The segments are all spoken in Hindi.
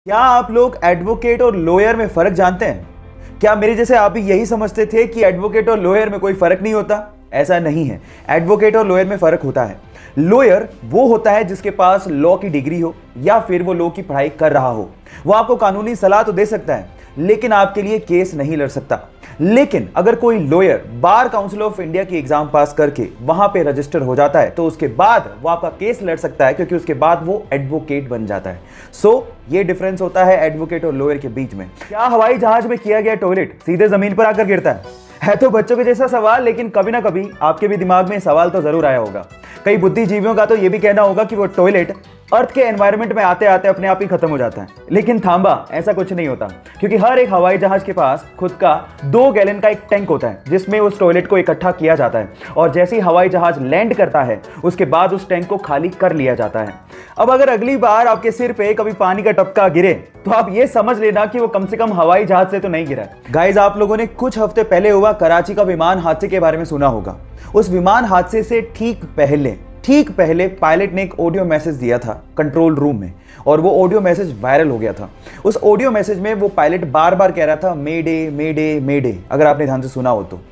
क्या आप लोग एडवोकेट और लॉयर में फर्क जानते हैं? क्या मेरे जैसे आप भी यही समझते थे कि एडवोकेट और लॉयर में कोई फर्क नहीं होता? ऐसा नहीं है। एडवोकेट और लॉयर में फर्क होता है। लॉयर वो होता है जिसके पास लॉ की डिग्री हो या फिर वो लॉ की पढ़ाई कर रहा हो। वो आपको कानूनी सलाह तो दे सकता है लेकिन आपके लिए केस नहीं लड़ सकता। लेकिन अगर कोई lawyer Bar Council of India की एग्जाम पास करके वहां पे रजिस्टर हो जाता है तो उसके बाद वो आपका केस लड़ सकता है, क्योंकि उसके बाद वो एडवोकेट बन जाता है। ये डिफरेंस होता है एडवोकेट और लॉयर के बीच में। क्या हवाई जहाज में किया गया टॉयलेट सीधे जमीन पर आकर गिरता है तो बच्चों के जैसा सवाल, लेकिन कभी ना कभी आपके भी दिमाग में सवाल तो जरूर आया होगा। कई बुद्धिजीवियों का तो यह भी कहना होगा कि वो टॉयलेट अर्थ के एनवायरनमेंट में आते आते अपने आप ही खत्म हो जाता है। लेकिन थांबा, ऐसा कुछ नहीं होता, क्योंकि हर एक हवाई जहाज के पास खुद का 2 गैलन का एक टैंक होता है जिसमें उस टॉयलेट को इकट्ठा किया जाता है और जैसे ही हवाई जहाज लैंड करता है उसके बाद उस टैंक को खाली कर लिया जाता है। अब अगर अगली बार आपके सिर पे कभी पानी का टपका गिरे तो आप ये समझ लेना कि वो कम से कम हवाई जहाज से तो नहीं गिरा है। गाइस, आप लोगों ने कुछ हफ्ते पहले हुआ कराची का विमान हादसे के बारे में सुना होगा। उस विमान हादसे से ठीक पहले पायलट ने एक ऑडियो मैसेज दिया था कंट्रोल रूम में और वो ऑडियो मैसेज वायरल हो गया था। उस ऑडियो मैसेज में वो पायलट बार बार कह रहा था मेडे मेडे मेडे, अगर आपने ध्यान से सुना हो तो।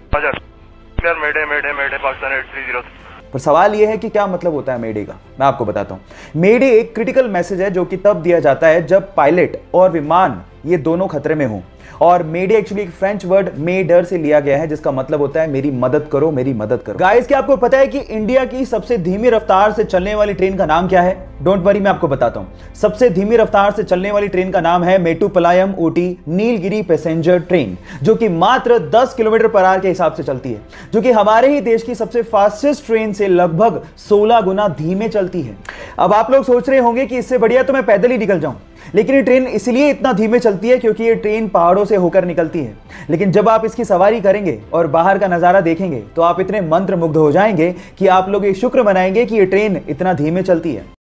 मेडे मेडे मेडे पाकिस्तान 830। पर सवाल यह है कि क्या मतलब होता है मेडे का। मैं आपको बताता हूं। मेडे एक क्रिटिकल मैसेज है जो कि तब दिया जाता है जब पायलट और विमान ये दोनों खतरे में हों। और मेडे एक्चुअली एक फ्रेंच वर्ड मेडर से लिया गया है जिसका मतलब होता है मेरी मदद करो, मेरी मदद करो। गाइस, क्या आपको पता है कि इंडिया की सबसे धीमी रफ्तार से चलने वाली ट्रेन का नाम क्या है? डोंट वरी, मैं आपको बताता हूं। सबसे धीमी रफ्तार से चलने वाली ट्रेन का नाम है मेट्टुपालयम ऊटी नीलगिरी पैसेंजर ट्रेन, जो कि मात्र 10 किलोमीटर पर आवर के हिसाब से चलती है, जो कि हमारे ही देश की सबसे फास्टेस्ट ट्रेन से लगभग 16 गुना धीमे चलती है। अब आप लोग सोच रहे होंगे कि इससे बढ़िया तो मैं पैदल ही निकल जाऊं, लेकिन ये ट्रेन इसलिए इतना धीमे चलती है क्योंकि ये ट्रेन पहाड़ों से होकर निकलती है। लेकिन जब आप इसकी सवारी करेंगे और बाहर का नजारा देखेंगे तो आप इतने मंत्रमुग्ध हो जाएंगे कि आप लोग ये शुक्र मनाएंगे कि ये ट्रेन इतना धीमे चलती है।